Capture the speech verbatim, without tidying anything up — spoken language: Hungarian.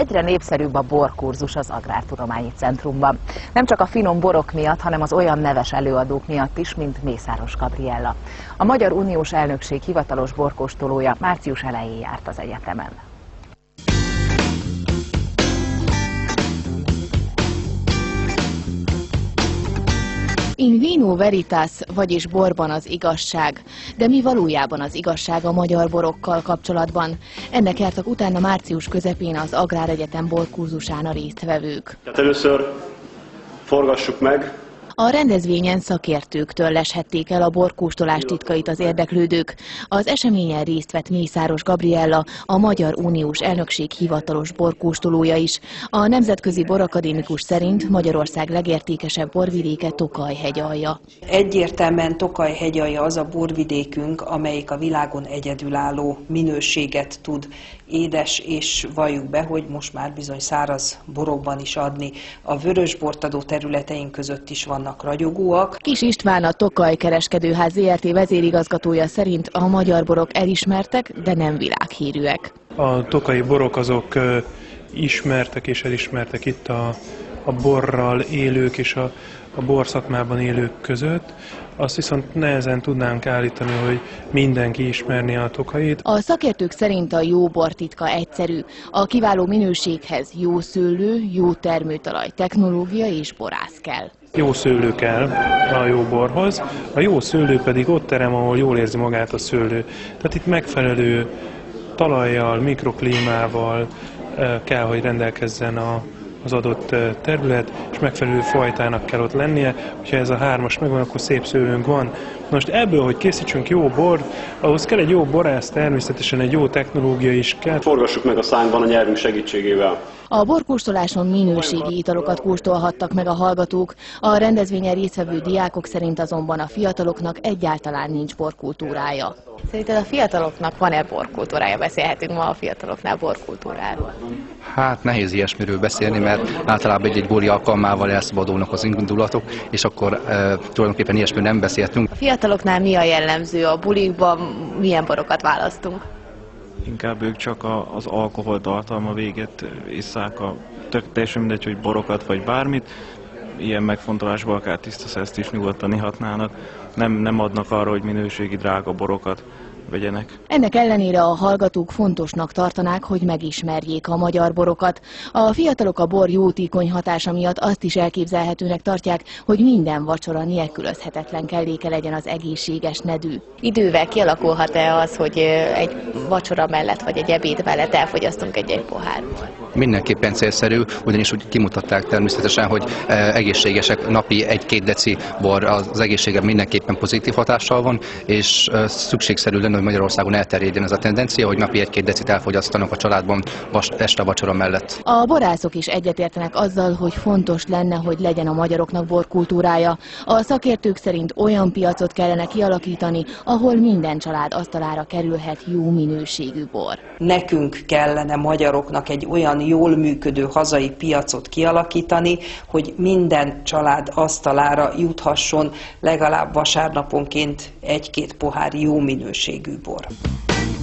egyre népszerűbb a borkurzus az Agrártudományi Centrumban. Nem csak a finom borok miatt, hanem az olyan neves előadók miatt is, mint Mészáros Gabriella. A Magyar Uniós Elnökség hivatalos borkóstolója március elején járt az egyetemen. In vino veritas, vagyis borban az igazság. De mi valójában az igazság a magyar borokkal kapcsolatban? Ennek jártak utána március közepén az Agráregyetem borkurzusán a résztvevők. Tehát először forgassuk meg. A rendezvényen szakértőktől leshették el a borkóstolás titkait az érdeklődők. Az eseményen részt vett Mészáros Gabriella, a Magyar Uniós Elnökség hivatalos borkóstolója is. A Nemzetközi Borakadémikus szerint Magyarország legértékesebb borvidéke Tokaj-hegyalja. Egyértelműen Tokaj-hegyalja az a borvidékünk, amelyik a világon egyedülálló minőséget tud édes, és valljuk be, hogy most már bizony száraz borokban is adni. A vörösbort adó területeink között is vannak ragyogóak. Kis István, a Tokaj Kereskedőház zé er té vezérigazgatója szerint a magyar borok elismertek, de nem világhírűek. A tokaji borok azok ismertek és elismertek itt a, a borral élők és a, a borszakmában élők között. Azt viszont nehezen tudnánk állítani, hogy mindenki ismerné a Tokajit. A szakértők szerint a jó bor titka egyszerű. A kiváló minőséghez jó szőlő, jó termőtalaj, technológia és borász kell. Jó szőlő kell a jó borhoz, a jó szőlő pedig ott terem, ahol jól érzi magát a szőlő. Tehát itt megfelelő talajjal, mikroklímával kell, hogy rendelkezzen a az adott terület, és megfelelő fajtának kell ott lennie. Ha ez a hármas megvan, akkor szép szőlőnk van. Most ebből, hogy készítsünk jó bort, ahhoz kell egy jó borász, természetesen egy jó technológia is kell. Forgassuk meg a szányban a nyelvünk segítségével. A borkóstoláson minőségi italokat kóstolhattak meg a hallgatók. A rendezvényen résztvevő diákok szerint azonban a fiataloknak egyáltalán nincs borkultúrája. Szerinted a fiataloknak van-e borkultúrája? Beszélhetünk ma a fiataloknál borkultúráról. Hát nehéz ilyesmiről beszélni, mert általában egy-egy buli alkalmával elszabadulnak az indulatok, és akkor e, tulajdonképpen ilyesmiről nem beszéltünk. A fiataloknál mi a jellemző? A bulikban milyen borokat választunk? Inkább ők csak a, az alkoholtartalma véget isszák, a, tök teljesen mindegy, hogy borokat vagy bármit. Ilyen megfontolásból akár tiszta szeszt is nyugodtan ihatnának. Nem, nem adnak arra, hogy minőségi drága borokat vegyenek. Ennek ellenére a hallgatók fontosnak tartanák, hogy megismerjék a magyar borokat. A fiatalok a bor jótékony hatása miatt azt is elképzelhetőnek tartják, hogy minden vacsora nélkülözhetetlen kelléke legyen az egészséges nedű. Idővel kialakulhat-e az, hogy egy vacsora mellett vagy egy ebéd mellett elfogyasztunk egy-egy pohár? Mindenképpen célszerű, ugyanis úgy kimutatták természetesen, hogy egészségesek, napi egy-két deci bor az egészségre mindenképpen pozitív hatással van, és szükségszerű lenne, hogy Magyarországon elterjedjen ez a tendencia, hogy napi egy-két decit elfogyasztanak a családban este vacsora mellett. A borászok is egyetértenek azzal, hogy fontos lenne, hogy legyen a magyaroknak borkultúrája. A szakértők szerint olyan piacot kellene kialakítani, ahol minden család asztalára kerülhet jó minőségű bor. Nekünk kellene magyaroknak egy olyan jól működő hazai piacot kialakítani, hogy minden család asztalára juthasson legalább vasárnaponként egy-két pohár jó minőségű bor.